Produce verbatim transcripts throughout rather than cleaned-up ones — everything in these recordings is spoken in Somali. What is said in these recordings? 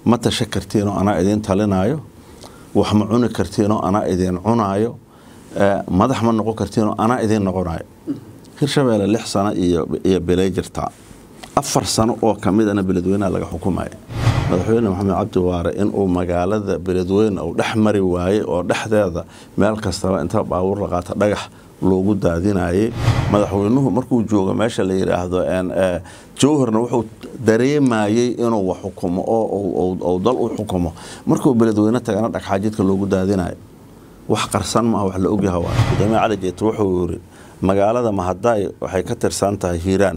ma tasha kartiinoo anaa idin talinaayo wax ma cuni kartiinoo anaa idin cunaayo madax ma noqon kartiinoo anaa idin noqonayo Hirshabeelle lix sano iyo iyo bilay jirtaa afar sano oo kamidana beledweynaha laga xukumayo madaxweyne maxamed cabdi waare in uu magaalada beledweyne uu dhex mari waayay oo dhexdeeda meel kasta inta baawur la qaata dhagax loogu daadinayay madaxweynuhu markuu joogo meesha la yiraahdo aan jooharna wuxuu dareemayay inuu wax xukumo oo oo dal u xukumo markuu beledweyne tagana dhagxaajidka loogu daadinayo wax qarsan ma wax la og yahay waa Gudoomiye Cali Jeeto wuxuu yiri magaalada Mahadaay waxay ka tirsan tahay Hiiraan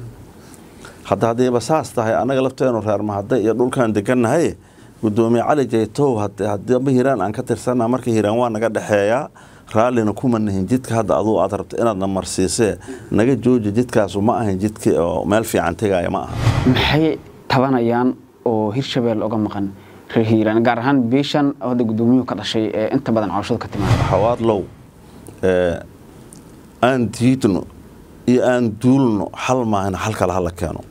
hadda hadii basaas tahay anaga lafteenu reer Mahadaay iyo dhulkan deganahay Gudoomiye Cali Jeeto hadii Hiiraan aan ka tirsanaa markii Hiiraan waa naga dhaxeeyaa raalina kuma nahin jidka hadda adoo aad rabto inaad marsiisee naga jooji jidkaas ma ahan jidkii oo meel fiican tagaya ma aha maxay tabanayaan oo Hirshabeelle uga maqan reer Hiiraan gaar ahaan beeshan oo gudoomiyuhu ka dhashay inta badan cawshada ka timaada xawaad low ee aan diidno iyo aan duulno hal maahan hal kala hal keeno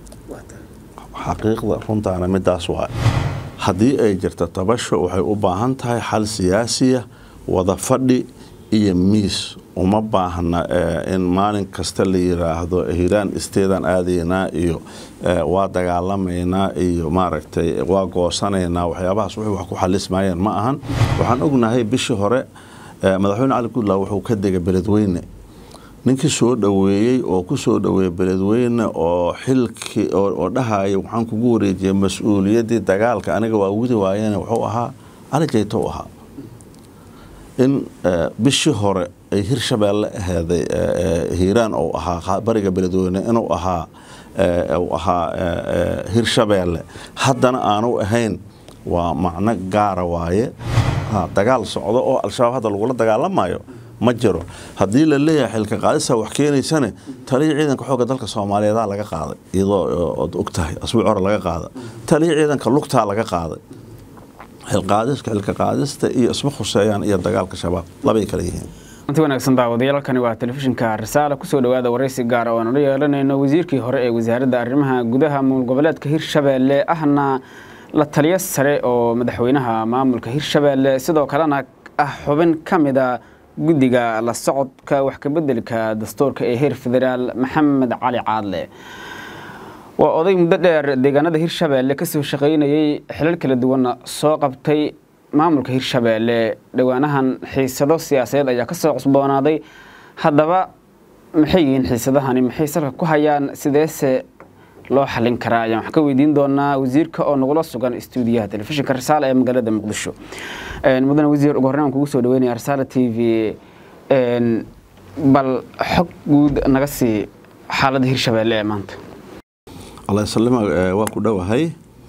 xaqiiqda runtaana midaas waa hadii ay jirto tabasho waxay u baahan tahay xal siyaasi ah wada fadhi iyo miis uma baahna in maalin kasta la yiraahdo Hiiraan isteedan aadayna iyo waa dagaalamayna iyo maaragtay waa goosanayna waxyaabahaas wixii wax ku xalismayeen ma ahan waxaan ognahay bishii hore madaxweyne Cali Guudlaaw wuxuu ka degay beledweyne ninkii soo dhaweeyay oo ku soo dhaweeyay beledweyne oo xilki oo dhahayo waxaan kugu wareejiyay mas'uuliyadii dagaalka aniga waa wadi waayeen wuxuu ahaa Cali Jeeto ahaa in bishii hore ay Hirshabeelle ahaaday Hiiraan oo ahaa bariga beledweyne inuu ahaa oo ahaa Hirshabeelle haddana aanu ahayn waa macna gaar waaye dagaal socdo oo al-shabaab hadda lagu la dagaalamayo ma jiro hadii la leeyahay xilka qaadisa wax keenaysana taliye ciidanka xooga dalka Soomaaliyeed laga qaaday iyadoo ogtahay asbuuc hore laga qaaday taliye ciidanka lugta laga qaaday xilqaadiska xilka qaadista iyo isma khuseeyaan iyo dagaalka shabaab labay kala yihiin inta wanaagsan daawadayaal waa telefishinka Risaale ku soo dhawaada wareysi gaar ah oo aan yeelanayno wasiirkii hore ee wasaaradda arrimaha gudaha maamul goboleedka Hirshabeelle ahna la taliye sare oo madaxweynaha maamulka Hirshabeelle sidoo kalena ah xubin kamida guddiga la socodka wax ka bedelka dastuurka ee heer federaal Maxamed Cali Caadle waa oday muddo dheer deegaanada Hirshabeelle ka soo shaqeynayay xilal kala duwan soo qabtay maamulka Hirshabeelle dhawaanahan xiisado siyaasadeed ayaa ka soo cusboonaaday haddaba maxay yihiin xiisadahani maxay salka ku hayaan sideese loo xalin karaa ayaan wax ka weydiin doonaa wasiirka oo nagula sugan stuudiyaha telefishinka Risaale ee magaalada Muqdisho een mudane wasiir ugu horreyn kugu soo dhaweynaya Risaale T V een bal xog guud naga sii xaaladda Hirshabeelle maanta الله يسلمك واكو دواهي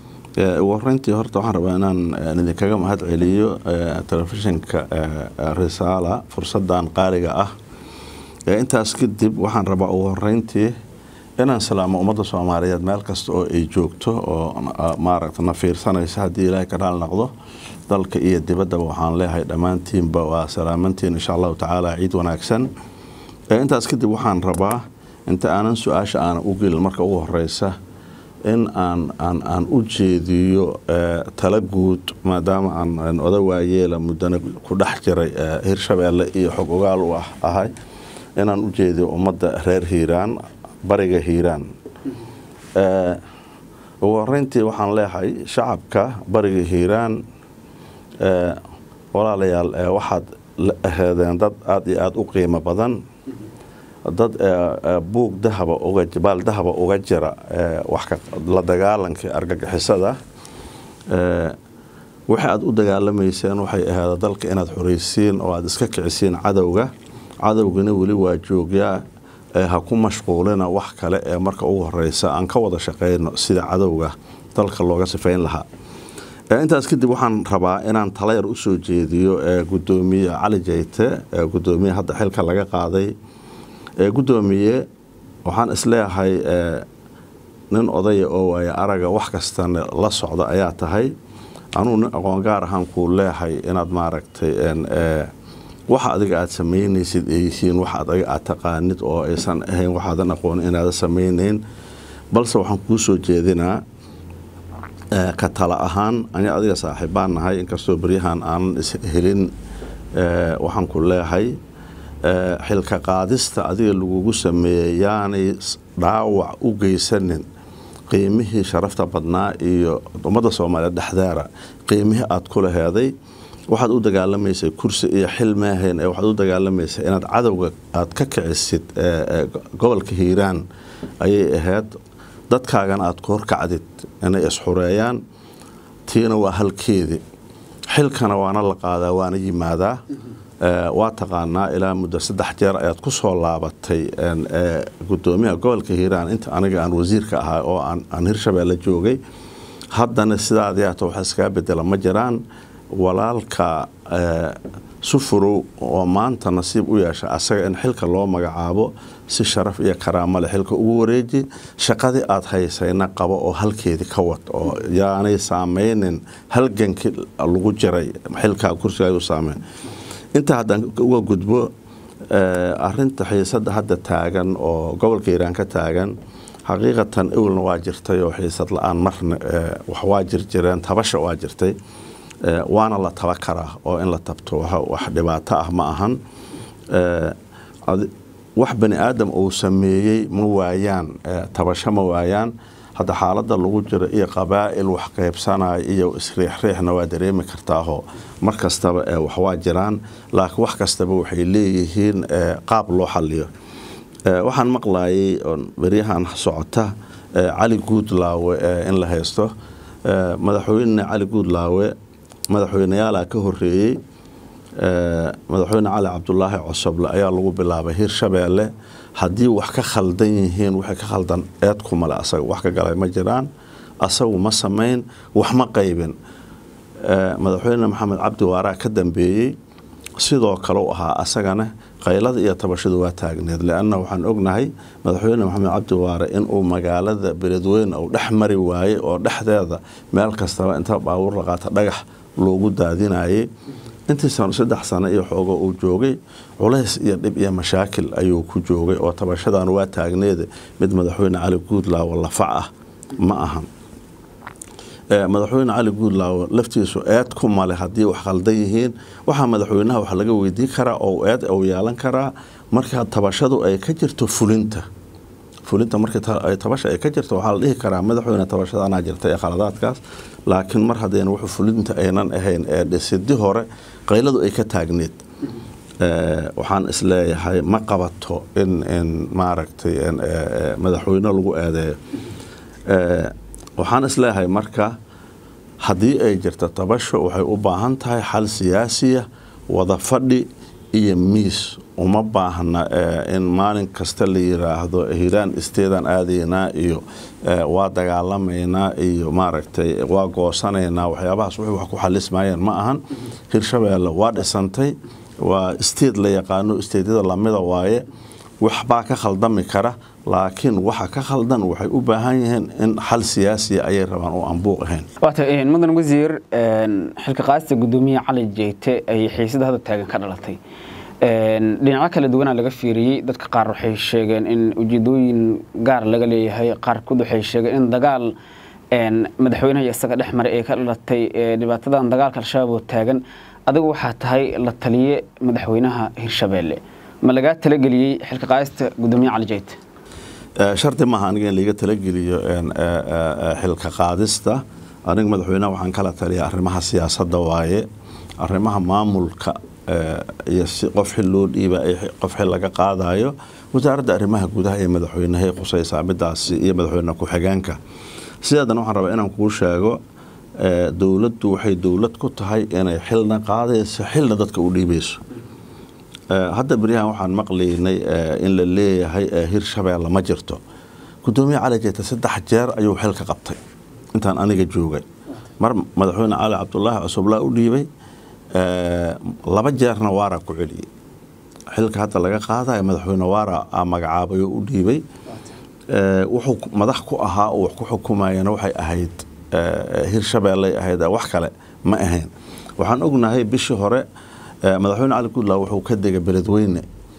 ورنتي هرت waxaan rabaa inaan idinkaga mahad celiyo telefishinka Risaale fursadan qaaliga ah intaas kadib waxaan rabaa ugu horeyntii inaan salaamo ummadda Soomaaliyeed meel kasta oo ay joogto oo maaragtay na fiirsanaysa hadii Ilaahay ka raal noqdo dalka iyo dibadda waxaan leeyahay dhamaantiinba waa salaamantiin insha Allah taala ciid wanaagsan intaas kadib waxaan rabaa inta aanan su'aasha aan u gelin marka ugu horeysa in aan aan aan u jeediyo tala guud maadaama aan oday waayeela mudana ku dhex jiray Hirshabeelle iyo xog ogaal u ahay inaan u jeediyo ummadda reer Hiiraan bariga Hiiraan ee ugu horeyntii waxaan leeyahay shacabka bariga Hiiraan ee walaalayaal waxaad ahaadeen dad aad iyo aad u qiimo badan dad buug dahaba uga jabal dahaba uga jira wax ka la dagaalanka argagixisada ee waxa aad u dagaalameyseen waxay ahayd dalka inaad xoreysiin oo aad iska kicisiin cadawga cadawgana wali waa joogyaa ha ku mashquulina wax kale ee marka ugu horeysa aan ka wada shaqeyno sida cadawga dalka looga sifeyn lahaa intaas kadib waxaan rabaa inaan taleer u soo jeediyo gudoomiye Cali Jeeto gudoomiye hadda xilka laga qaaday gudoomiye waxaan isleeyahay nin oday oo ay araga wax kasta la socda ayaa tahay anuu aqoon gaar ahaan ku leeyahay inaad maaragtay ee waxa adiga aad sameynaysid ay yihiin waxa adiga aad taqaanid oo aysan ahayn waxaadan aqoon inaad sameeyeen balse waxaan ku soo jeedinaa ka tala ahaan ani adiga saaxiibaan nahay inkastoo bariyahan aan is helin waxaan ku leeyahay xilka qaadista adiga lagugu sameeyay yaanay dhaawac u geysanin qiimihii sharafta badnaa iyo ummadda Soomaaliyeed dhexdeeda qiimihii aad ku laheeday waxaad u dagaalamaysay kursi iyo xil maahayn ee waxaad u dagaalamaysay inaad cadawga aad ka kicisid gobolka Hiiraan ayay ahayd dadkaagana aad ku horkacdid inay isxureeyaan tiina waa halkeedii xilkana waana la qaadaa waana yimaadaa waa taqaanaa ilaa muddo saddex jeer ayaad ku soo laabatay gudoomiyaha gobolka Hiiraan inta aniga aan wasiirka ahaa oo aan Hirshabeelle joogay haddana sidaadii aad wax iska bedela ma jiraan walaalka sufuru oo maanta nasiib u yeeshay asaga in xilka loo magacaabo si sharaf iyo karaamo leh xilka ugu wareeji shaqadii aad haysayna qabo oo halkeedii ka wad oo yaanay saameynin halgankii lagu jiray xilka kursiga ay u saameyn inta haddaan uga gudbo arinta xiisada hadda taagan oo gobolka Hiiraan ka taagan xaqiiqatan awalna waa jirtay oo xiisad la'aan marna wax waa jirjireen tabasha waa jirtay waana la taba karaa oo in la tabto wax dhibaato ah ma ahan wax bani aadam uu sameeyay ma waayaan tabasho ma waayaan hadda xaaladda lagu jiro iyo qabaa'il wax qaybsanay iyo isriixriixna waa dareemi kartaa mar kastaba wax waa jiraan laakiin wax kastaba waxay leeyihiin qaab loo xalliyo waxaan maqlaayay bariyahan socota Cali Guudlaawe in la haysto madaxweyne Cali Guudlaawe madaxweynayaal ka horeeyay madaxweyne Cali Cabdullaahi Cosoble ayaa lagu bilaabay Hirshabeelle haddii wax ka khaldan yihiin waxa ka khaldan eed kuma la asaga wax ka galay ma jiraan asagu ma sameyn wax ma qaybin madaxweyne Maxamed Cabdi Waara ka dambeeyay sidoo kale oo ahaa asagana qaylada iyo tabashadu waa taagneed laana waxaan ognahay madaxweyne Maxamed Cabdi Waara in uu magaalada Beledweyne oo dhaxmari waayay oo dhaxdeeda meel kasta inta baawur la qaata dhagax loogu daadinayay intii sano saddex sano iyo xoogo uu joogay culays iyo dhib iyo mashaakil ayuu ku joogay oo tabashadan waa taagneed mid madaxweyne Cali Guudlaawe la fac ma ahan madaxweyne Cali Guudlaawe laftiisu eed ku male haddii wax khaldan yihiin waxa madaxweynaha wax laga weydiin karaa oo eed oo yeelan karaa marka tabashadu ay ka jirto fulinta fulinta marka ay tabasha ay ka jirto waxa la dhihi karaa madaxweyne tabashada ana jirtay ee khaladaadkaas laakiin mar haddeen wuxuu fulinta aynan ahayn ee dhisidii hore qayladu ay ka taagneed waxaan isleeyahay ma qabato in in maaragtay madaxweyne lagu aadeeyo waxaan isleeyahay marka haddii ay jirto tabasho waxay u baahan tahay xal siyaasiya wada fadhi iyo miis uma baahna in maalin kasta la yiraahdo Hiiraan isteedan aadayna iyo waa dagaalamayna iyo maaragtay waa goosanaynaa waxyaabahaas wixii wax ku xalismayeen ma ahan Hirshabeelle waa dhisantay waa isteed la yaqaano isteedada lamida waaye wax baa ka khaldami kara laakiin waxa ka khaldan waxay u baahan yihiin in xal siyaasi ay rabaan oo aan buuq ahayn waata in mudan wasiir xilka qaadista gudoomiyaha Cali Jeyte ay xiisada hada taagan ka dhalatay dhinaca kala duwan laga fiiriyay dadka qaar waxay sheegeen in ujeedooyin gaar laga leeyahay qaar ku waxay sheegeen in dagaal een madaxweynaha isaga dhexmaray ee ka dhalatay dhibaatadan dagaalka al-shabaab oo taagan adigu waxa tahay la taliye madaxweynaha Hirshabeelle ma laga tala galiyay xilka qaadista gudoomiyaha Cali Jeyte sharti ma ahan in laga tala geliyo een xilka qaadista aniga madaxweynaha waxaan kala taliyaa arrimaha siyaasadda waaye arrimaha maamulka iyo qof xil loo dhiibay qof xil laga qaadayo wasaaradda arrimaha gudaha ee madaxweynaha qusaysa midaas iyo madaxweynaha ku xigeenka sidaadana waxaan rabaa inaan kuu sheego dawladdu waxay dawlad ku tahay inay xilna qaadayso xilna dadka u dhiibayso hadda bariyahan waxaan maqlaynay in la leeyahay Hirshabeelle ma jirto gudoomiyaha Cali Jeyte saddex jeer ayuu xilka qabtay intaan aniga joogay mar madaxweyne Cali Cabdullaahi Cosoble u dhiibay laba jeerna waara ku celiyay xilka hadda laga qaaday madaxweyne waara magacaabay u dhiibay wuxuu madax ku ahaa oo wax ku xukumayna waxay ahayd Hirshabeelle ahayd wax kale ma ahayn waxaan ognahay bishii hore madaxweyne Cali Guudlaawe wuxuu ka degay Beledweyne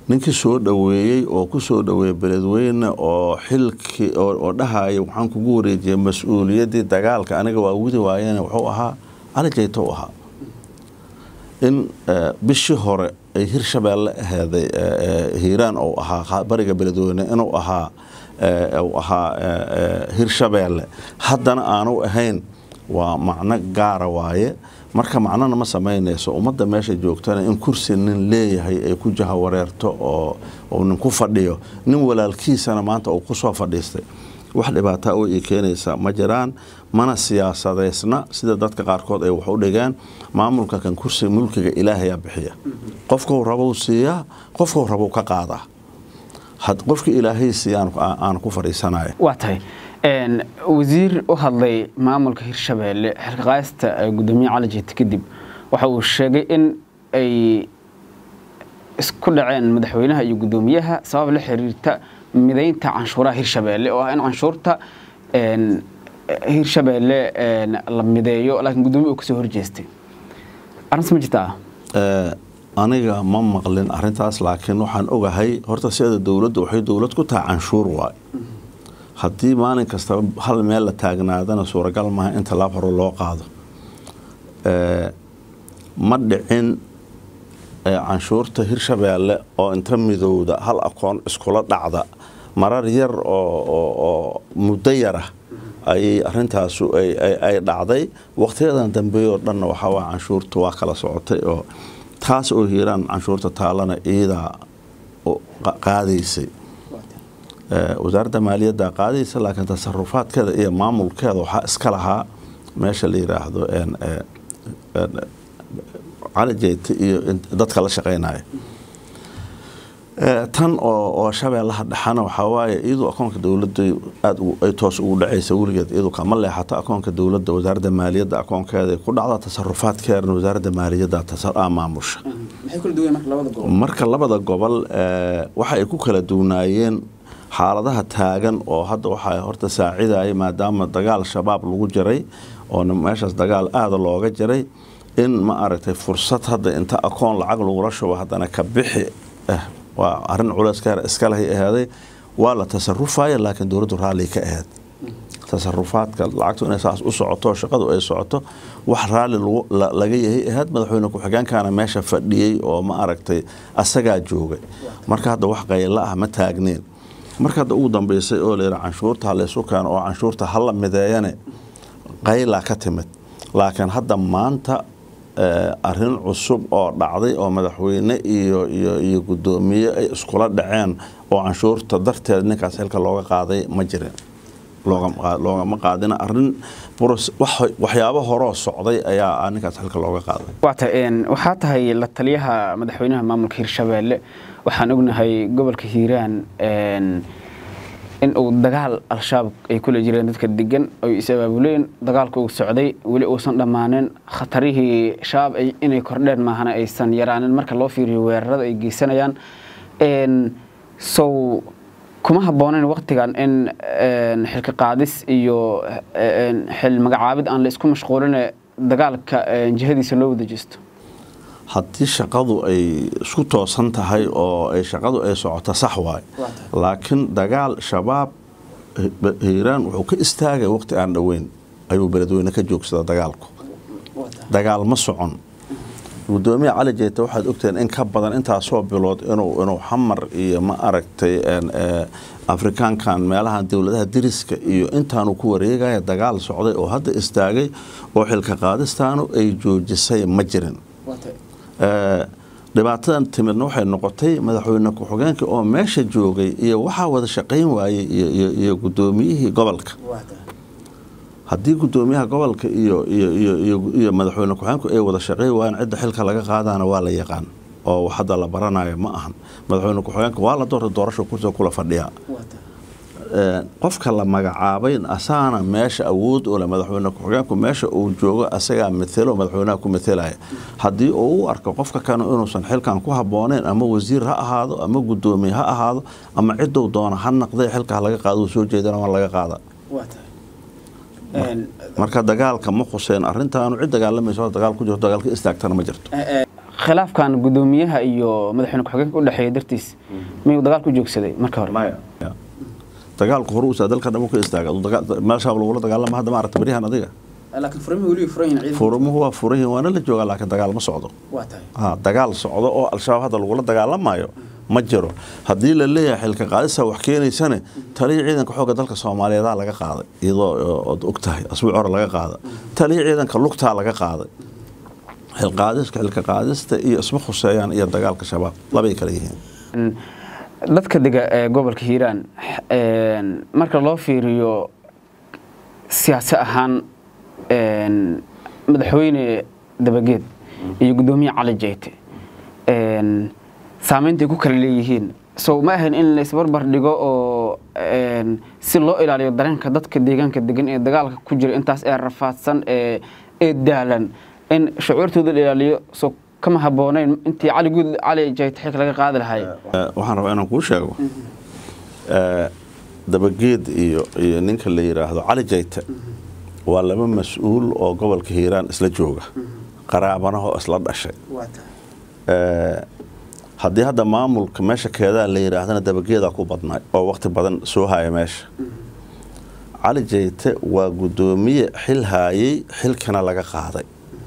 ninkii soo dhaweeyay oo ku soo dhaweeyay beledweyne oo xilki oo dhahayo waxaan kugu wareejiyay mas'uuliyadii dagaalka aniga waa wadi waayeen wuxuu ahaa Cali Jeyte u ahaa in bishii hore ay Hirshabeelle ahaaday Hiiraan oo ahaa bariga beledweyne inuu ahaa oo ahaa Hirshabeelle haddana aanu ahayn waa macno gaar waaye marka macnana ma sameynayso umada meesha joogtana in kursi nin leeyahay ay ku jaha wareerto oo oo nin ku fadhiyo nin walaalkiisana maanta uu ku soo fadhiistay wax dhibaato oo ay keenaysa ma jiraan mana siyaasadeysna sida dadka qaarkood ay wax u dhigaan maamulka kan kursi mulkiga Ilaahay bixiya qofka uu rabo siiya qofka uu rabo ka qaada had qofka Ilaahay siiyaan aan ku fariisanayo waa tahay een wasiir u hadlay maamulka Hirshabeelle xilka qaasta gudoomiye Cali Jeyte kadib waxa uu sheegay in ay isku dhaceen madaxweynaha iyo gudoomiyaha sabab la xiriirta mideynta canshuuraha Hirshabeelle oo in canshuurta een Hirshabeelle een la mideeyo laakiin gudoomiye uu ka soo horjeestay arrinta ma jirtaa ee aniga ma maqlin arrintaas laakiin waxaan ogahay horta sida dawladdu waxay dawlad ku tahay canshuur waay haddii maalin kasta hal meel la taagnaadana suuragal maaha inta laab hore loo qaado ee ma dhicin canshuurta Hirshabeelle oo inta midowda hal akoon iskula dhacda marar yar oo muddo yar ah ay arintaas ay ay dhacday waqtiyadan dambe oo dhan waxa waa canshuurta waa kala socotay oo taas oo Hiiraan canshuurta taalana iyada qaadaysay wasaaradda maaliyadda qaadaysa laakiin tasarrufaadkeeda iyo maamulkeeda waxa iska lahaa meesha la yiraahdo een Cali Jeyte iyo dadka la shaqeynaya tan oo oo Shabeellaha dhaxana waxa waaye iyadoo akoonka dawladda aad ay toos ugu dhacaysa waligeed iyadoo kama leexata akoonka dawladda wasaaradda maaliyadda akoonkeeda ku dhacda tasarrufaadkeeda wasaaradda maaliyadda tasarrufaad maamusha maxay kala duwan marka labada gobol marka labada gobol waxa ay ku kala duwanaayeen xaaladaha taagan oo hadda waxa horta saaciday maadaama dagaal shabaab lagu jiray oo meeshaas dagaal aad looga jiray in ma aragtay fursad hadda inta akoon lacag lagu rasho hadana ka bixi ah waa arin culays ka iska lahay ahaaday waa la tasarrufaya laakiin dawladdu raali ka ahayd tasarrufaadka lacagtu inay saas u socoto shaqadu ay socoto wax raali laga yahay ahayd madaxweyne ku xigeenkana meesha fadhiyay oo ma aragtay asaga joogay marka hadda wax qayla ah ma taagneen marka hadda ugu dambeysay oo leeyahay canshuurta la isku keen oo canshuurta hal la mideeyane qayla ka timid laakiin hadda maanta arin cusub oo dhacday oo madaxweyne iyo iyo iyo gudoomiye ay iskula dhaceen oo canshuurta darteed ninkaas halka looga qaaday ma jirin looga looga ma qaadina arin waxyaabo hore socday ayaa ninkaas halka looga qaaday waata een waxa tahay la taliyaha madaxweynaha maamulka Hirshabeelle waxaan ognahay gobolka Hiiraan een in uu dagaal al-shabaab ay kula jireen dadka degan oo isabaabuleen dagaalku uu socday wali uusan dhamaanin khatarihii shabaab ay inay kordheen maahana aysan yaraanin marka loo fiiriyo weerarada ay geysanayaan een soo kuma habooneen waqtigan in xilka qaadis iyo xil magacaabid aan la isku mashquulin dagaalka jihadiisa loo wada jeesto haddii shaqadu ay isku toosan tahay oo ay shaqadu ay socoto sax waay laakiin dagaal shabaab Hiiraan wuxuu ka istaagay waqti aan dhaweyn ayuu beledweyne ka joogsada dagaalku dagaal ma socon gudoomiye Cali Jeyte waxaad ogteen in ka badan intaas soo bilood inuu inuu xamar iyo ma aragtay een Afrikaankan meelaha dawladaha diriska iyo intaanu ku wareegaya dagaal socday oo hadda istaagay oo xilka qaadistaanu ay joojisay ma jirin dhibaatadan timidna waxay noqotay madaxweyne ku xigeenka oo meesha joogay iyo waxa wada shaqeyn waayay iyo iyo gudoomiyihii gobolka haddii gudoomiyaha gobolka iyo iyo iyo iyo madaxweyne ku xigeenku ay wada shaqeyn waayaan cid xilka laga qaadana waa la yaqaan oo waxda la baranayo ma ahan madaxweyne ku xigeenka waa la doortay doorasho kursi kula fadhiya qofka la magacaabay asaana meesha awood oo la madaxweyne ku xigeenku meesha uu joogo asaga midelo madaxweynaha ku metelaya hadii uu arko qofka kan inuusan xilkan ku habooneen ama wasiir ha ahaado ama gudoomiye ha ahaado ama cid uu doono ha naqday xilka laga qaado soo jeedana waa laga qaada marka dagaalka ma khuseen arintan cid dagaalamayso dagaal ku jiro dagaalka istaagtana ma jirto khilaaf kan gudoomiyaha iyo madaxweyne ku-xigeenka u dhaxeeyay dartiis miyuu dagaal ku joogsaday marka hore maya dagaalku hore uu dalka dhan ka istaagay meesha lagu dagaalamo hadda ma aragtay barihan adiga laakiin furmuhu wali furayn ciidan furmuhu waa furayn waana la joogaa laakiin dagaal ma socdo waa tahay ha dagaal socdo oo al-shabaab hadda lagu dagaalamayo ma jiro haddii la leeyahay xilka qaadisa wax keenaysana taliye ciidanka xooga dalka Soomaaliyeed laga qaaday iyadoo oo ogtahay asbuuc hore laga qaaday taliye ciidanka lugta laga qaaday xil qaadiska xilka qaadista iyo isma khuseeyaan iyo dagaalka shabaab laba kala yihiin dadka diga gobolka Hiiraan een marka loo fiiriyo siyaasad ahaan een madaxweyne Dabageed iyo gudoomiye Cali Jeyte een saameynta ku kala leeyihiin soo ma ahan in la isbarbar dhigo oo een si loo ilaaliyo dareenka dadka deegaanka degan ee dagaalka ku jira intaas ee rafaadsan ee ee daalan in shucuurtooda la ilaaliyo soo kama haboonayn intii Cali Guud Cali Jeyte xilka laga qaadi lahaay waxaan rabaa inaan ku sheego ee Dabageed iyo iyo ninka la yiraahdo Cali Jeyte waa laba mas'uul oo gobolka Hiiraan isla jooga qaraabanaha isla dhashay ee haddii hadda maamulka meesha keedaa la yiraahdana Dabageeda ku badnaa oo waqti badan soo haya meesha Cali Jeyte waa gudoomiye xil haayay xilkana laga qaaday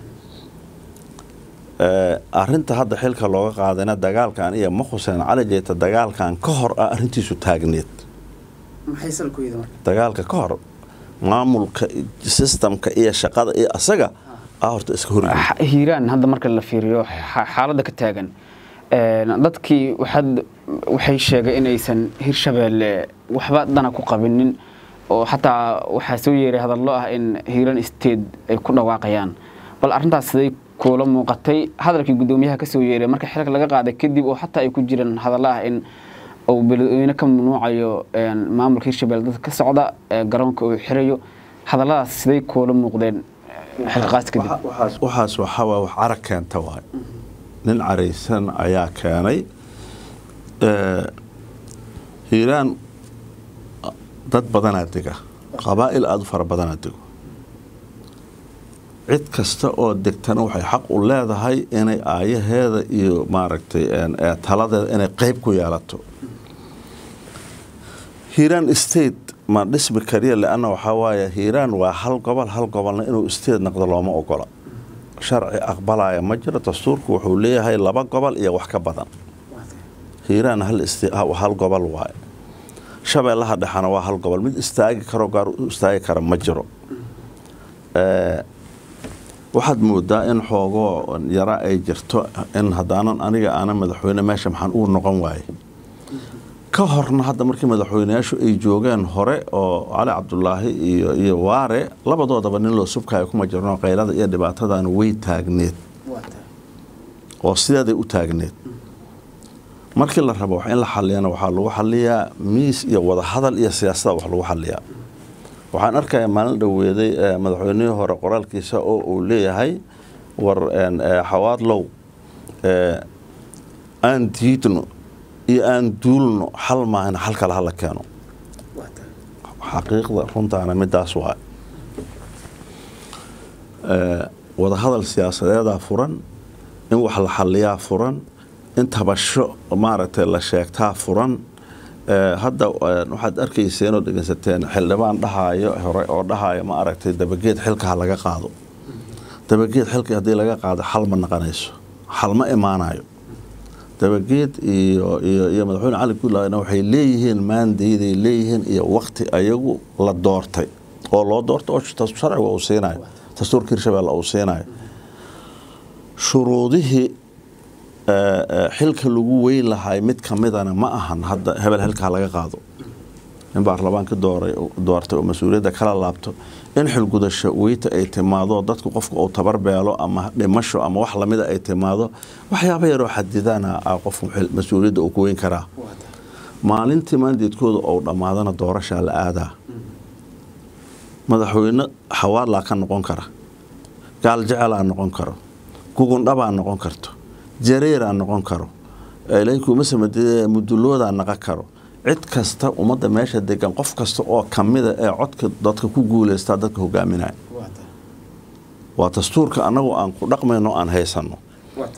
ee arinta hadda xilka looga qaadayna dagaalkan iyo ma khuseen Cali Jeyte dagaalkan ka hor arintiisu taagneed maxay salkooyda marka dagaalka ka hor maamulka systemka iyo shaqada iyo asaga horta iska hor Hiiraan hadda marka la fiiriyo xaaladda ka taagan ee dadkii waxad waxay sheegay in aysan Hirshabeelle waxba dana ku qabinin oo hataa waxa soo yeeray hadallo ah in Hiiraan state ay ku dhawaaqayaan bal arintaas siday kula muuqatay hadalkii gudoomiyaha ka soo yeeray marka xilka laga qaaday kadib oo hataa ay ku jiraan hadallo ah in oo beledweyne ka mamnuucayo een maamulka Hirshabeelle dadka ka socda garoonka oo xirayo hadalladaas siday kula muuqdeen xilqaas kadib waxaas waxaas waxa wax arag keenta waay nin careysan ayaa keenay ee Hiiraan dad badan adiga qabaa'il aad fara badan adiga cid kasta oo degtana waxay xaq u leedahay inay aayaheeda iyo maaragtay ee taladeeda inay qayb ku yeelato Hiiraan state ma dhismi kariya laana waxa waaye Hiiraan waa hal gobol hal gobolna inuu state noqdo looma ogola sharci aqbalaya ma jiro dastuurku wuxuu leeyahay laba gobol iyo wax ka badan Hiiraan hal state hal gobol waaye Shabeellaha dhaxana waa hal gobol mid istaagi karo gaar u istaagi karo ma jiro ee waxaad moodaa in xoogo yara ay jirto in hadaanan aniga aan madaxweyne meesha maxaan u noqon waayay ka horna hadda markii madaxweynayaashu ay joogeen hore oo Cali Cabdullaahi iyo iyo Waare labadoodaba nin loo subkaay kuma jirno qaylada iyo dhibaatadan way taagneed oo sideeday u taagneed markii la rabo wax in la xaliyana waxa lagu xaliyaa miis iyo wada hadal iyo siyaasad wax lagu xaliyaa waxaan arkay maalin dhaweeday madaxweynaha hore qoraalkiisa oo uu leeyahay war xawaad low ee aan diidno iyo aan duulno hal maahan hal kala hal keeno xaqiiqda runtaana midaas waa ee wada hadal siyaasadeed furan in wax la xaliyaa furan in tabasho maaragtay la sheegtaa furan ee hadda waxaad arkayseen oo dhageysateen xildhibaan dhahayo hore oo dhahayo ma aragtay Dabageed xilka laga qaado Dabageed xilka hadii laga qaado xal ma naqanayso xal ma imaanayo Dabageed iyo iyo iyo madaxweyne Cali Guud waxay leeyihiin maandeeday leeyihiin iyo waqti ayagu la doortay oo loo doorto oo sharciga uu seenayo dastuurka Hirshabeelle uu seenayo shuruudihii xilka lagu weyn lahay mid kamidana ma ahan hadda hebel xilka laga qaado in baarlamaanka dooray doortay oo mas'uuliyadda kala laabto in xil gudasho weyta ay timaado dadku qofka uu tabar beelo ama dhimasho ama wax lamida ay timaado waxyaabo yar oo xadidana qof mas'uuliyadda uu ku weyn karaa maalintii maandeedkooda oo dhamaadana doorasho la aadaa madaxweyne xawaad la ka noqon kara gaal jecel aan noqon karo gugun dhab aan noqon karto jareer aan noqon karo ilayku masamada mudulooda naqa karo cid kasta umada meesha degan qof kasta oo kamida ee codka dadka ku guuleysta dadka hogaaminaya waa dastuurka anagu aan ku dhaqmayno aan haysano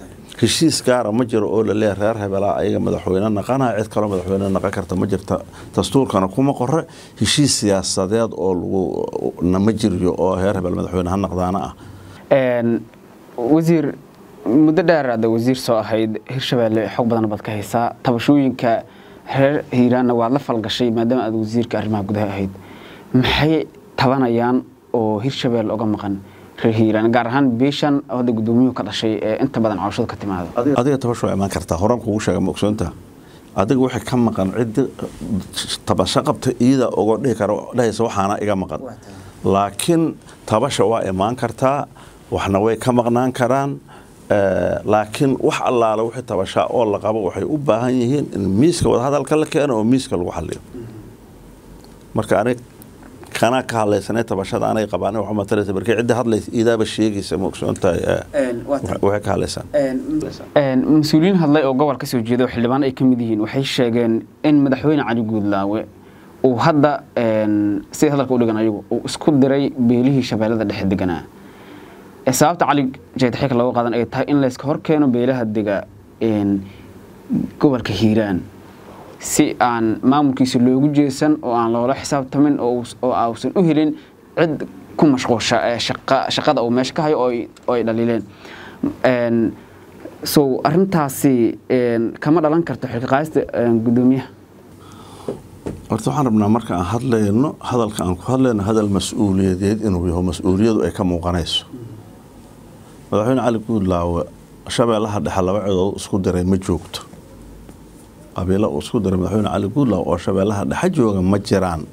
heshiis gaara ma jiro oo la leeyahay reer hebelaa ayaga madaxweyne naqanaya cid kaloo madaxweyne naqan karta ma jirta dastuurkana kuma qorre heshiis siyaasadeed oo lagu nama jiriyo oo reer hebel madaxweyne ha naqdaana ah wasiir muddo dheer aad wasiir soo ahayd Hirshabeelle xog badan baad ka haysaa tabashooyinka reer Hiiraanna waad la falgashay maadaama aad wasiirka arrimaha gudaha ahayd maxay tabanayaan oo Hirshabeelle uga maqan reer Hiiraan gaar ahaan beeshan wada gudoomiyuhu ka dhashay ee inta badan cawshada ka timaado adiga tabasho iman kartaa horan kugu sheegay ogsoonta adiga wixii ka maqan cid tabasho qabta iyada uga dhigi karo dhayso waxaana iga maqan laakiin tabasho waa iman kartaa waxna way ka maqnaan karaan laakiin wax allaala wixii tabasha oo la qabo waxay u baahan yihiin in miiska wada hadalka la keeno oo miiska lagu xalliyo marka aniga kana ka hadlaysanay tabashada anay qabaan waxa ma tareeyay barkay cid hadlays iidaaba sheegaysa ma ogsoontahay waxa ka hadlaysan een mas'uuliyiin hadlay oo gobolka soo jeedo xildhibaan ay kamid yihiin waxay sheegeen in madaxweyne Cali Guudlaawe uu hadda een si hadalka u dhigan ayagu uu isku diray beelihii Shabeellada dhexe deganaa sababta Cali jeed xilka lagu qaadan ay tahay in la iska hor keeno beelaha dega een gobolka Hiiraan si aan maamulkiisa loogu jeesan oo aan loola xisaabtamin oo oo uusan u helin cid ku mashquulsha shaqa shaqada oo meesha ka hayo oo ay dhaliileen een soo arintaasi een kama dhalan karto xilka qaadista gudoomiyaha horta waxaan rabnaa marka aan hadlayno hadalka aan ku hadlayno hadal mas'uuliyadeed inuu yahay mas'uuliyadu ay ka muuqanayso madaxweyne Cali Guudlaawe Shabeellaha dhexe laba ciidood isku diray ma joogto qabiilo isku diray madaxweyne Cali Guudlaawe oo Shabeellaha dhexe jooga ma jiraan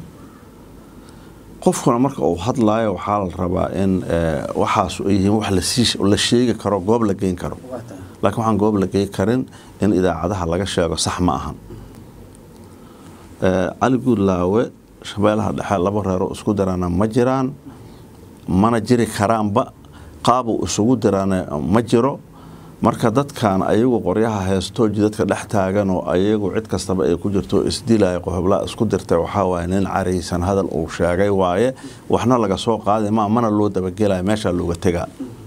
qofkuna marka uu hadlaayo waxa la rabaa in waxaas ay yihiin wax la siish la sheegi karo goob la geyn karo laakiin waxaan goob la geyn karin in idaacadaha laga sheego sax ma ahan Cali Guudlaawe Shabeellaha dhexe laba reer oo isku dirana ma jiraan mana jiri karaanba qaab isugu dirana ma jiro marka dadkan ayagu qoryaha heesto jidadka dhex taagan oo ayagu cid kastaba ay ku jirto isdilay qohobla isku dirtay waxa waa in careysan hadal uu sheegay waaye waxna laga soo qaaday ma mana loo dabagelay meesha looga tagaa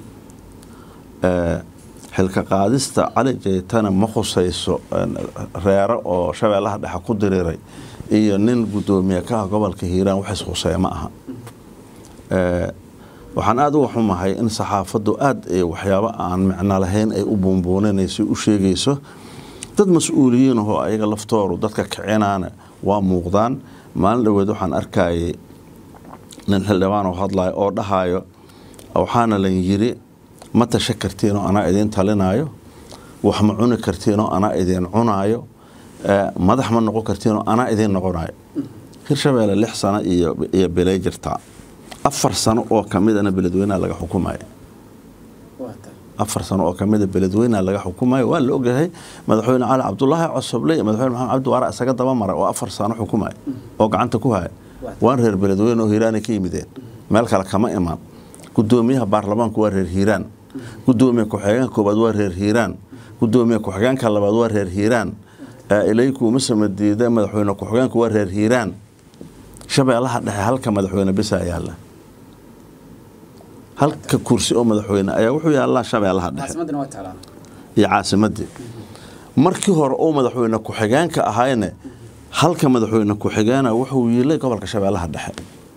ee xilka qaadista Cali Jeetana ma khusayso reero oo Shabeellaha dhexe ku diriiray iyo nin gudoomiye ka gobolka Hiiraan wax khusay ma aha ee waxaan aad u xumahay in saxaafadu aad ee waxyaabo aan macna lahayn ay u boonboonayso u sheegayso dad mas'uuliyiin oo ayaga laftoodu dadka kicinaana waa muuqdaan maalin dhaweed waxaan arkay nin xildhibaan oo hadlay oo dhahayo waxaana la yiri ma tashakartiin oo ana idin talinayo wax ma cuni kartiin oo ana idin cunaayo madax ma noqon kartiin oo ana idin noqonayo Hirshabeelle lix sano iyo iyo bilay jirta afar sano oo kamidana beledweynaha laga xukumayo afar sano oo kamida beledweynaha laga xukumayo waa la ogahay madaxweyne Cali Cabdullaahi Cosoble iyo madaxweyne Maxamed Cabdi Waara isaga daba maray oo afar sano xukumayo oo gacanta ku hay waan reer beledweyne oo Hiiraan ka yimideen meel kale kama iman gudoomiyaha baarlamaanku waa reer Hiiraan gudoomiyaha ku-xigeenka koobaad waa reer Hiiraan gudoomiyaha ku-xigeenka labaad waa reer Hiiraan ilayku mas'uuliyadda madaxweyne ku-xigeenka waa reer Hiiraan Shabeellaha dhexe halka madaxweyne bisa yaala halka kursi oo madaxweyne ayaa wuxuu yaalaa Shabeellaha dhexe caasimadna waa taalaan iyo caasimadii markii hore oo madaxweyne ku-xigeenka ahaayna halka madaxweyne ku-xigeena wuxuu yeelay gobolka Shabeellaha dhexe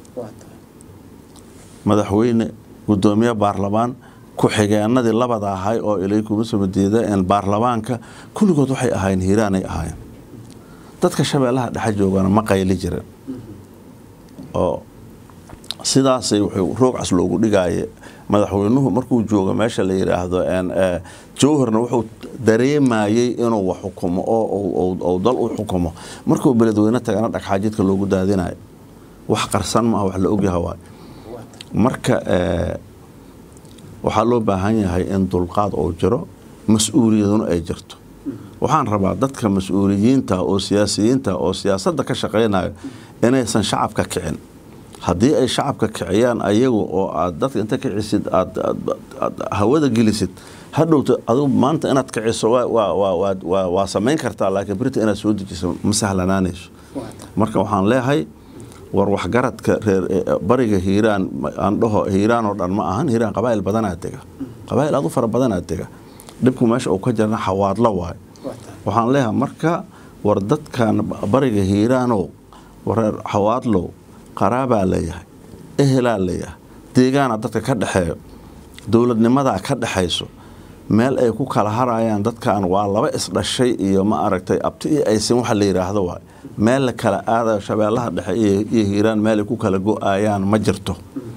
madaxweyne gudoomiye baarlamaan ku-xigeenadii labada ahay oo ilayku mas'uuliyadda in baarlamaanka kulligood waxay ahaayeen Hiiraan ay ahaayeen dadka Shabeellaha dhexe joogana ma qayli jireen oo sidaas ay wuxuu roog cas loogu dhigay madaxweynuhu markuu joogo meesha la yiraahdo aan jooharna wuxuu dareemayay inuu wax xukumo oo oo dal u xukumo markuu beledweyne tagana dhaqaajidka loogu daadinayo wax qarsan ma wax la og yahay marka waxa loo baahan yahay in dulqaad oo jiro mas'uuliyaduna ay jirto waxaan rabaa dadka mas'uuliyiinta oo siyaasiyiinta oo siyaasadda ka shaqeynaya inaysan shacabka kicin haddii ay shacabka kiciyaan ayagu oo aad dadka inta kicisid aad hawada gelisid hadhowta adigu maanta inaad kiciso waa waa waa waa sameyn kartaa laakiin birta inaad soo dejiso ma sahlanaanayso marka waxaan leeyahay war wax garadka reer bariga Hiiraan aan dhaho Hiiraan oo dhan ma ahan Hiiraan qabaa'il badan aad taga qabaa'il aad u fara badan aad taga dhibku meesha uu ka jirna xawaadla waay waxaan leeyahay marka war dadkan bariga hiiraanow wareer xawaadlow qaraabaa leeyahay ehelaa leeyahay deegaana dadka ka dhaxeeyo dowladnimadaa ka dhaxayso meel ay ku kala harayaan dadkan waa laba isdhashay iyo ma aragtay abti iyo aysan waxa la yiraahdo waay meel la kala aadayo shabeellaha dhexe iyo hiiraan meel ay ku kala go'ayaan ma jirto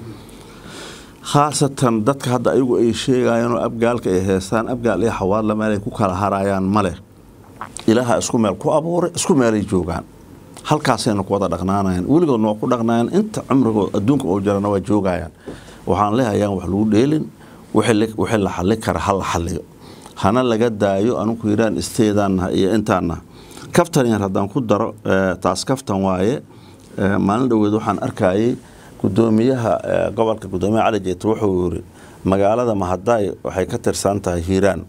khaasatan dadka hadda ayagu ay sheegayaan oo abgaalka ay heestaan abgaal iyo xawaadla meel ay ku kala harayaan male ilaaha isku meel ku abuuray isku meelay joogaan halkaasayna ku wada dhaqnaanayaan weligoodna waa ku dhaqnaayaan inta cumrigood adduunka oo jirana waa joogayaan waxaan leeyahay wax lagu dheelin wixii la xalli kara hal xalliyo hana laga daayo anugu Hiiraan isteedaana iyo intaana kaftan yar haddaan ku daro taas kaftan waaye maalin dhaweed waxaan arkayay gudoomiyaha gobolka gudoomiyaha Cali Jeeto wuxuu yiri magaalada Mahadaay waxay ka tirsan tahay Hiiraan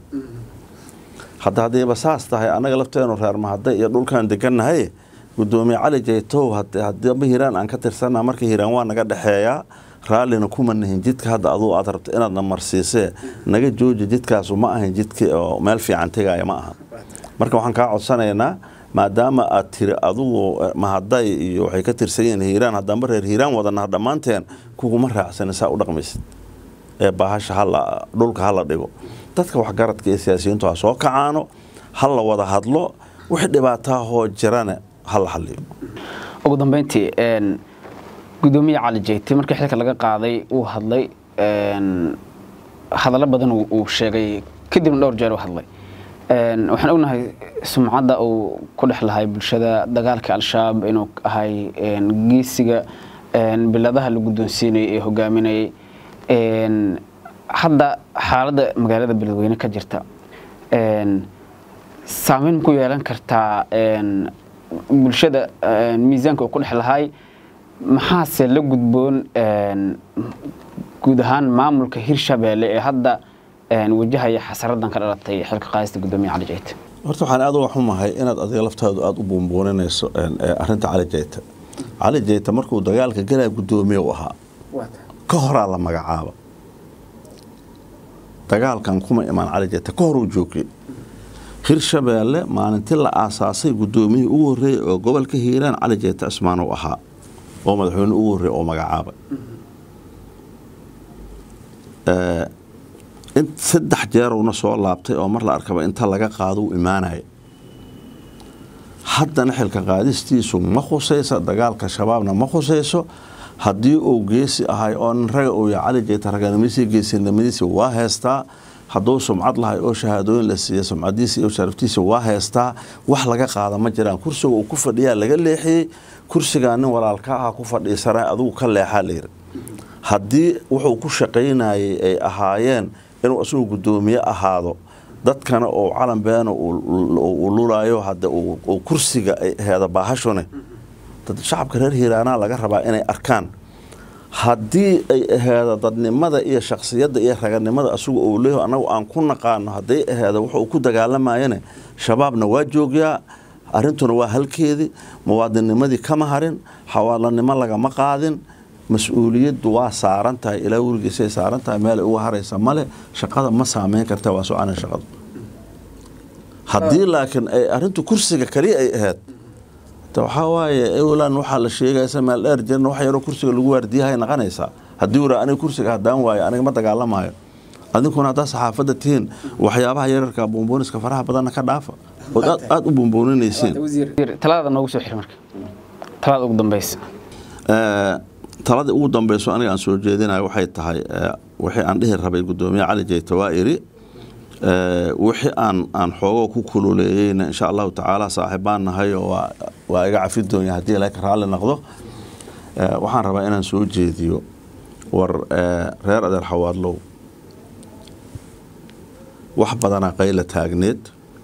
hadda hadii basaas tahay anaga lafteenu reer Mahadaay iyo dhulkan deganahay gudoomiyaha Cali Jeeto hadii Hiiraan aan ka tirsanaa markii Hiiraan waa naga dhaxeeyaa raalina kuma nahin jidka hadda aduu aad rabto inaad marsiisee naga jooji jidkaas ma ahan jidkii oo meel fiican tagaya ma aha marka waxaan ka codsanaynaa maadaama aad tiri adugu Mahadaay iyo waxay ka tirsan Hiiraan haddaan reer Hiiraan wadana dhamaanteen kuguma raacsanaysaa u dhaqmaysid ee baahasha hala dhulka hala dhigo dadka wax garadka ee siyaasiyiintu ha soo kacaano hala wada hadlo wixii dhibaato hoo jirana hala xalliyo ugu dambeyntii een gudoomiyaha Cali Jeeto markii xilka laga qaaday uu hadlay een hadallo badan uu sheegay kadib dhowr jeer uu hadlay een waxaan ognahay sumcadda uu ku dhaxlahay bulshada dagaalka al-shabaab inuu ahay een geesiga een biladaha lagu guddoonsiinay ee hogaaminay een hadda xaaladda magaalada Beledweyne ka jirta een saameyn ku yeelan kartaa een bulshada miisaanka uu ku dhaxlahay maxaa la gudboon een guud ahaan maamulka Hirshabeelle ee hadda een wajahaya xasaradan ka dhalatay xilka qaadista gudoomiyaha Cali Jeeto horta waxaan aad u xumahay inaad adiga laftaadu aad u buunbuuninayso een arinta Cali Jeeto Cali Jeeto markuu dagaalka galay gudoomiye u ahaa ka hor la magacaabo dagaalkan kuma iman Cali Jeeto ka hor uu joogay Hirshabeelle maalintii la aasaasay gudoomiye ugu horeeyay oo gobolka Hiiraan Cali Jeeto Asmaan u ahaa oo madaxweyne ugu horeeyay oo magacaabay ee in saddex jeer uu soo laabtay oo mar la arkaba inta laga qaado uu imaanay haddana xilka qaadistiisu ma khusayso dagaalka shabaabna ma khusayso haddii uu geesi ahay oo raga uu Cali Jeeto raganimadiisa geesinimadiisa waa heestaa hadduu sumcad lahay oo shahaadooyin la siiyay sumcadiisa iyo sharaftiisa waa heestaa wax laga qaada ma jiraan kursiga uu ku fadhiyaa laga leexiyay kursiga nin walaalka ah ku fadhiisanay adigu ka leexaa leer haddii wuxuu ku shaqeynayay ay ahaayeen inuu asuu gudoomiye ahaado dadkana oo calan been uu lulaayo hadda uu kursiga ay heeda baahashone dad shacabka reer Hiiraana laga rabaa inay arkaan haddii ay ahaada dadnimada iyo shakhsiyadda iyo raganimada asugu uu leeyahay anagu aan ku naqaano haday ahaada wuxuu ku dagaalamayeen shabaabna waa joogyaa arintuna waa halkeedii muwaadinimadii kama harin xawaalanimo laga ma qaadin mas'uuliyaddu waa saaran tahay ilaa wurigiisa saaran tahay meel uu haraysa male shaqada ma saameyn karta waa soo aan shaqada haddii laakiin ay arintu kursiga kaliya ay ahayd waxa waaye ewlan waxa la sheegaysa meel dheer jirna waxa yaro kursiga lagu waardiyahay naqanaysa haddii uu aniga kursiga hadaan waayo aniga ma dagaalamayo adinkuna hadda saxaafada tiin waxyaabaha yararka buunbuuniska faraha badan ka dhaafa oo aad u buunbuuninaysiin talada noogu soo xir marka talada ugu dambaysa ee talada ugu dambayso aniga aan soo jeedinayo waxay tahay wixii aan dhihi rabay gudoomiyaha Cali Jeeto waa iri ee wixii aan aan xoogo ku kululeeyeen insha Allah taala saaxiibaan nahay oo waa iga cafi doonyaa hadii la ka raali noqdo ee waxaan rabaa inaan soo jeediyo war reer adeer xawaadlow wax badana qayla taagneed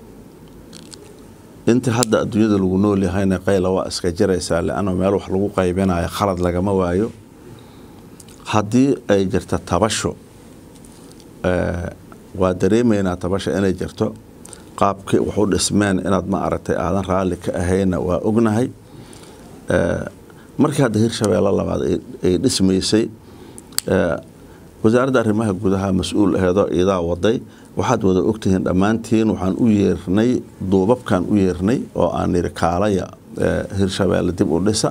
inta hadda adduunyada lagu nool yahayna qayla waa iska jiraysaa laana meel wax lagu qaybinayo khalad lagama waayo hadii ay jirto tabasho ee waa dareemeynaa tabasho inay jirto qaabkii wuxuu dhismeen inaad ma aragtay aadan raali ka ahayna waa ognahay ee markii hadda Hirshabeelle labaad ay dhismaysay ee wasaaradda arrimaha gudaha mas'uul aheedo idaa waday waxaad wada ogtihiin dhammaantiin waxaan u yeernay duubabkan u yeernay oo aan niri kaalaya Hirshabeelle dib u dhisa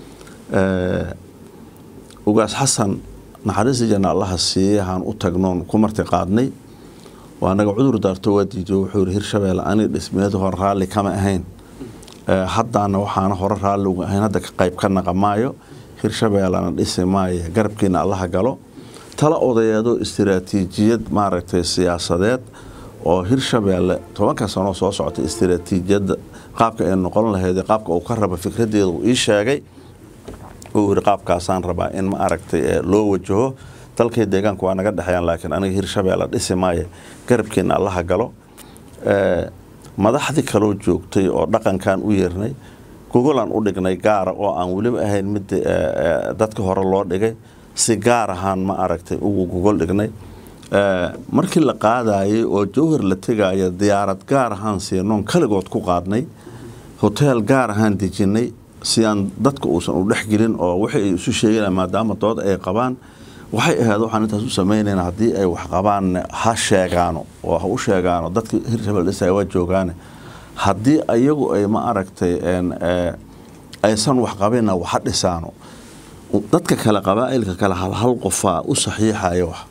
ugaas xasan naxariis janna Allah siiyahan u tagnoon ku marti qaadnay waanaga cudur daarto wadiijo wuxuu Hirshabeelle ani dhismeedo hor raali kama ahayn haddana waxaan hor raali uga ahayn hadda ka qayb ka naqamaayo Hirshabeelle aan dhismaayo garabkiina Allah galo tala odayaado istiraatiijiyad maaragtay siyaasadeed oo Hirshabeelle tobanka sano soo socotay istiraatiijiyad qaabka ay noqon lahayd qaabka uu ka raba fikradeedu uu ii sheegay oo qaabkaasaan rabaa in ma aragtay loo wajaho dalkay deegaanku waa naga dhaxayaan laakiin aniga Hirshabeelle dhismaayo garabkiina Allah galo ee madaxdii kale joogtay oo dhaqankan u yeernay gogolan u dhignay gaar oo aan wali ahayn mid dadka hore loo dhigay si gaar ahaan ma aragtay ugu gogol dhignay ee markii la qaadayay oo jawhar la tagay diyaarad gaar ahaan siinoon kaligood ku qaadnay hotel gaar ahaan dejinay si aan dadka uusan u dhaxgelin oo wixii ay isu sheegayaan maadaama dood ay qabaan waxay ahayd waxaan intaas u sameeynaa hadii ay wax qabaan ha sheegaano oo ha u sheegaano dadka Hirshabeelle dhisay waa joogaan hadii ayagu ay ma aragtay een aysan wax qabina wax dhisaano dadka kala qabaa'ilka kala hal hal qofa u saxiixayo wax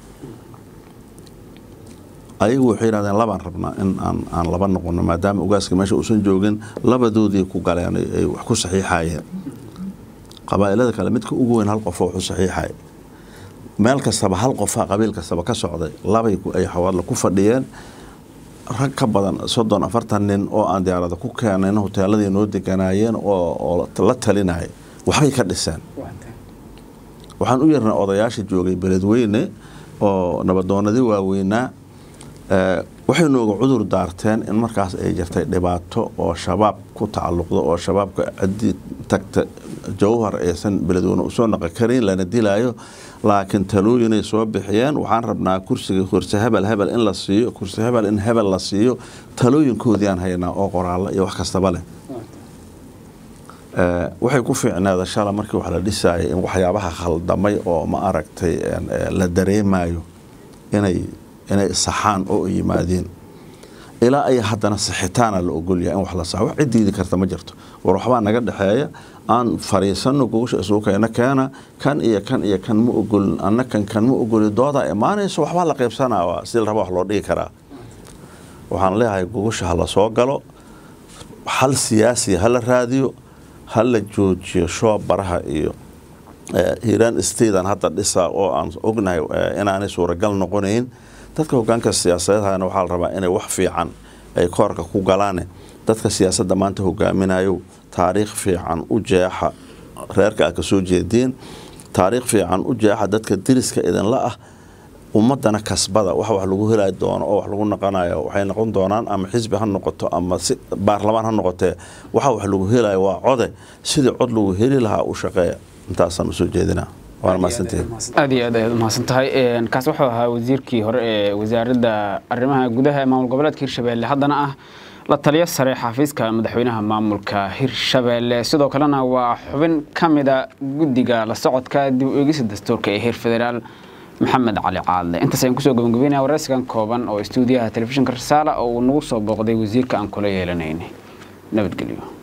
ayagu waxay yiraahdeen labaan rabnaa in aan aan laba noqono maadaama ugaaska meesha uusan joogin labadoodii ku galeen ay wax ku saxiixayeen qabaa'ilada kale midka ugu weyn hal qof oo wax saxiixay meel kastaba hal qof qabiil kastaba ka socday labay ku ay xawaadla ku fadhiyeen rag ka badan soddon afartan nin oo aan diyaarada ku keenay hoteeladii noo deganaayeen oo la talinay waxay ka dhiseen waxaan u yeernay odayaasha joogay beledweyne oo nabadoonadii waaweynaa ee waxay nooga cudur daarteen in markaas ay jirtay dhibaato oo shabaab ku tacalluqdo oo shabaabka cidi tagta jawhar aysan beledweyne u soo naqan karin lana dilaayo laakiin talooyin ay soo bixiyeen waxaan rabnaa kursiga kursi hebel hebel in la siiyo kursi hebel in hebel la siiyo talooyinkoodii aan haynaa oo qoraal iyo wax kastaba leh ee waxay ku fiicnaada shala markii wax la dhisay in waxyaabaha khaldamay oo ma aragtay la dareemayo inay inay saxaan oo yimaadeen ilaa ay haddana saxitaan la ogol yahay in wax la saxo wax ciideedi karta ma jirto war waxba naga dhaxeeya aan fariisano goosha isugu keenna keena kan iyo kan iyo kan ma ogol annakan kan ma ogol dooda imaanayso waxba la qaybsanaa si la rabo wax loo dhigi karaa waxaan leeyahay goosha hala soo galo hal siyaasi hala raadiyo hala joojiyo shoob baraha iyo Iran isteedan hadda dhisa oo aan ognahay inaanay suuragal noqonayn dadka hoggaanka siyaasadeedna waxa la rabaa inay wax fiican ay koorka ku galaan dadka siyaasadda maanta hogaaminayo taariikh fiican u jeexa reerka ka soo jeedeen taariikh fiican u jeexa dadka diriska idan la ah ummadana kasbada wax wax lagu helay doono oo wax lagu naqanayo waxay noqon doonaan ama xisbi ha noqoto ama baarlamaan ha noqotee waxa wax lagu helay waa code sidii cod lagu heli lahaa u shaqeeya intaasaan soo jeedinaa waan maasantahay aad iyo aad ayaad maasantahay een kaas wuxuu ahaa wasiirkii hore ee wasaaradda arrimaha gudaha ee maamul goboleedka Hirshabeelle haddana ah la taliya sare xafiiska madaxweynaha maamulka Hirshabeelle sidoo kalena waa xubin kamida guddiga la socodka dib u eegista dastuurka ee heer federaal Maxamed Cali Caadle intaas ayaan ku soo gabagabeynaa waraysigan kooban oo stuudiyaha telefishinka Risaale oo uu nagu soo booqday wasiirka aan kula yeelanaynay nabadgelyo.